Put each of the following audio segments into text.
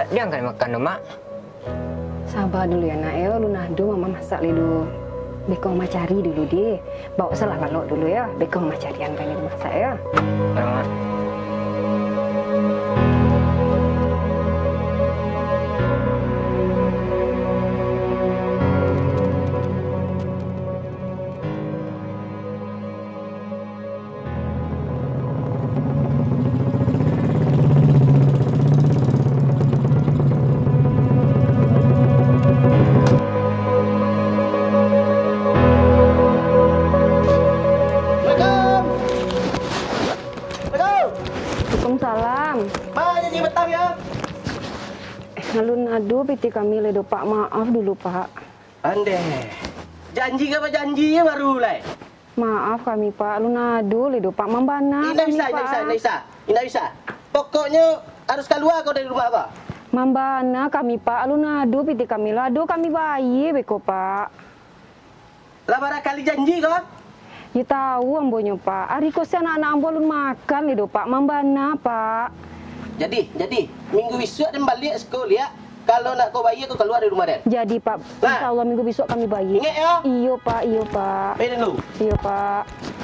tak diangkat makan dong, Mak. Sabar dulu ya nak ya, lu nado mama masak dulu. Bekong mama cari dulu deh. Bawa salah balok dulu ya. Bekong mama carian kan yang masak ya. Mak. Waalaikumsalam. Mana janji betah ya? Alun adu piti kami ledo Pak, maaf dulu Pak. Ande. Janji apa janji ya baru mulai. Maaf kami Pak, alun adu ledo Pak Mambana. Tidak bisa. Pokoknya harus keluar kau dari rumah kau. Mambana kami Pak, alun adu piti kami lado kami bayi beko Pak. Lah barangkali janji kau. Ya tahu ambonyo Pak. Hari kau anak-anak ambo alun makan ledo Pak Mambana Pak. Jadi minggu besok dan balik sekolah ya. Kalau nak kau bayi kau keluar dari rumah dan. Jadi Pak, insya Allah minggu besok kami bayi. Ingat ya? Iyo Pak. Baik dulu. Iyo Pak.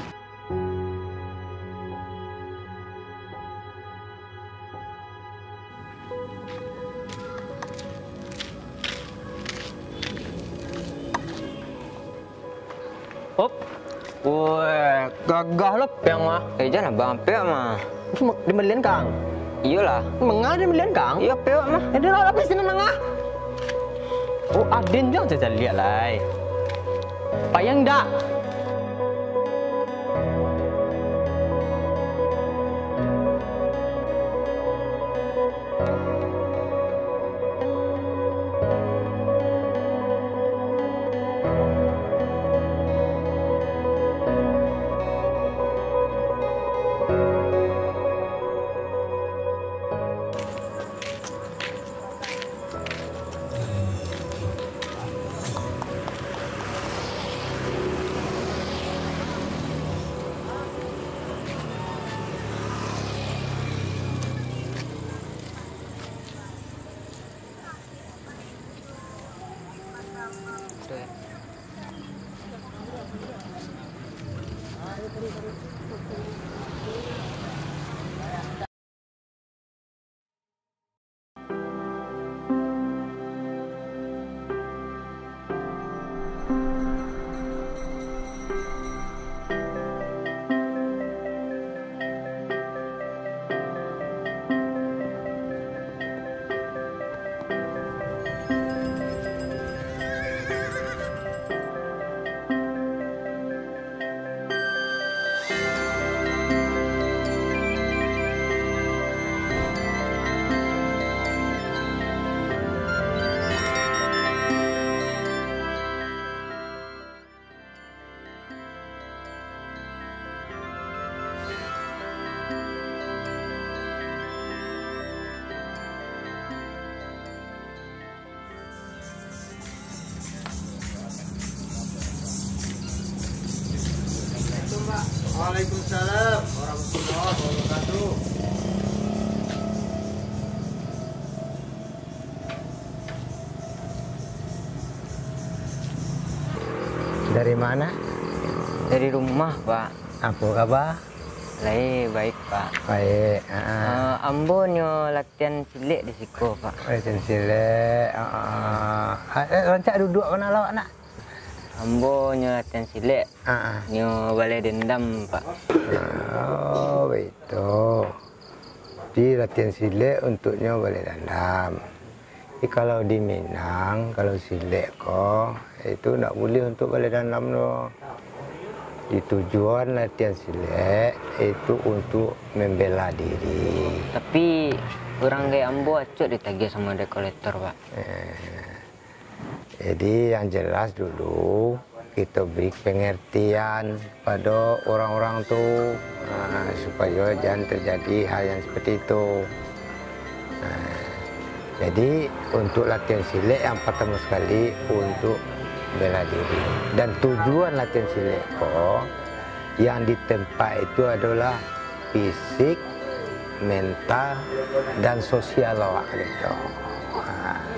Hop. Wah, gagah lah piang mah. Jangan abang piang mah. Cuma dibelian kang. Iyalah. Mengah dibelian kang. Iya piang mah. Ada lah apa sih nengah? Oh, Adin jangan saya lihat lah. Payang dak. Waalaikumsalam warahmatullahi wabarakatuh. Dari mana? Dari rumah, Pak. Apa kabar? Baik, Pak. Baik. Ambo nyo latihan cilik di siko, Pak. Latihan cilik. Rancak duduk mana lawak nak? Ambo nyo latihan cilik. Nyo balai dendam, Pak. Oh, itu. Di latihan cilik untuknya balai dendam. Jadi kalau di Minang, kalau cilik kok itu tidak boleh untuk balai dendam loh. Di tujuan latihan cilik itu untuk membela diri. Tapi orang kayak ambo acuk ditagih sama dekolektor, Pak. Jadi yang jelas dulu kita beri pengertian pada orang-orang tuh supaya jangan terjadi hal yang seperti itu. Jadi untuk latihan cilik yang pertama sekali untuk bela diri, dan tujuan latihan cilik kok yang ditempa itu adalah fisik, mental, dan sosial awak gitu.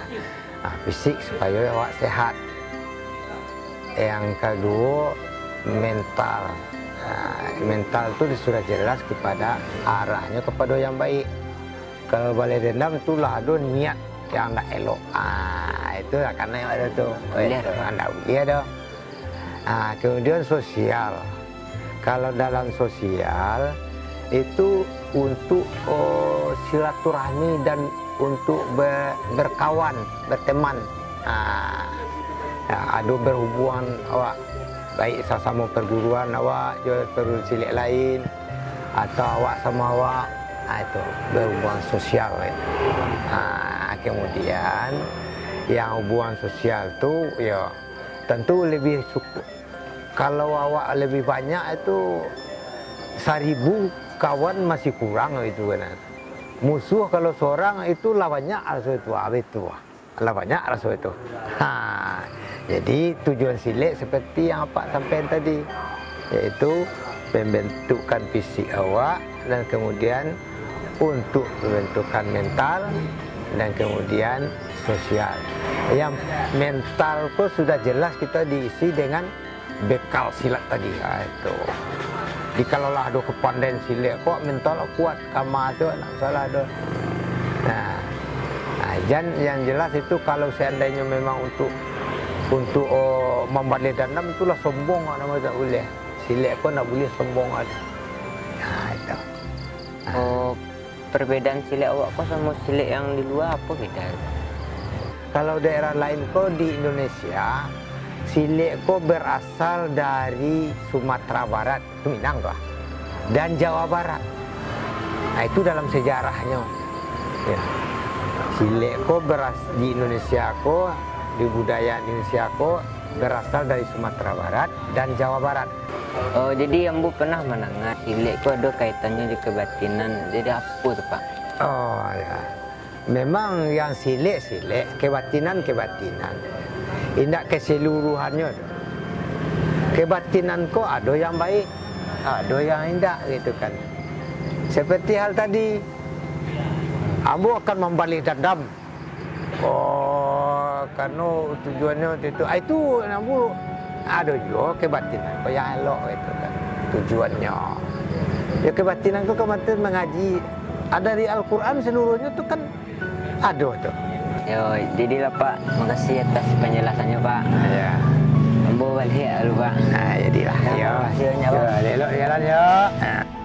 Fisik supaya awak sehat. Yang kedua, mental. Mental itu sudah jelas kepada arahnya kepada yang baik. Kalau balas dendam itulah ada niat yang nggak elok. Itu karena yang ada tuh. Anda boleh ada. Kemudian sosial. Kalau dalam sosial itu untuk silaturahmi dan untuk berkawan, berteman. Ada berhubungan awak baik sama perguruan awak, juga perlu silik lain atau awak sama awak, itu berhubungan sosial. Kemudian yang hubungan sosial tu ya tentu lebih cukup. Kalau awak lebih banyak itu 1000 kawan masih kurang itu kan. Musuh kalau seorang itu lawannya rasa itu, lawannya rasa itu. Jadi tujuan silik seperti yang Pak sampaikan tadi, yaitu pembentukan fisik awak dan kemudian untuk pembentukan mental dan kemudian sosial. Yang mental itu sudah jelas kita diisi dengan bekal silat tadi. Itu. Jadi kalau lah ada kepandaian silat kok mental kuat, kama itu nak salah ada. Dan yang jelas itu kalau seandainya memang untuk membalas dendam itulah sombong, nama tak boleh. Silat kok nak boleh sombong ada. Itu. Perbedaan silat awak kok sama silat yang di luar apa beda? Kalau daerah lain kok di Indonesia, silat kok berasal dari Sumatera Barat, itu Minang kok, dan Jawa Barat. Itu dalam sejarahnya. Ya. Silat kok di Indonesia kok, di budaya Indonesia kok berasal dari Sumatera Barat dan Jawa Barat. Oh, jadi Ambo pernah mendengar silat kok ada kaitannya di kebatinan. Jadi apa tuh Pak? Oh ya, memang yang silat, kebatinan. Tidak keseluruhannya. Kebatinan kok ada yang baik, ada yang tidak gitu kan. Seperti hal tadi, Ambo akan membalas dendam. Karena tujuannya itu Ambo ada juga kebatinan kok yang elok itu kan tujuannya. Ya kebatinan kok kematian mengaji. Ada di Al-Quran seluruhnya tuh kan ada tuh. Yo, jadilah Pak, makasih atas penjelasannya Pak. Ya. Ambo balik dulu Pak. Jadilah. Makasih banyak Pak. Elok jalan ya.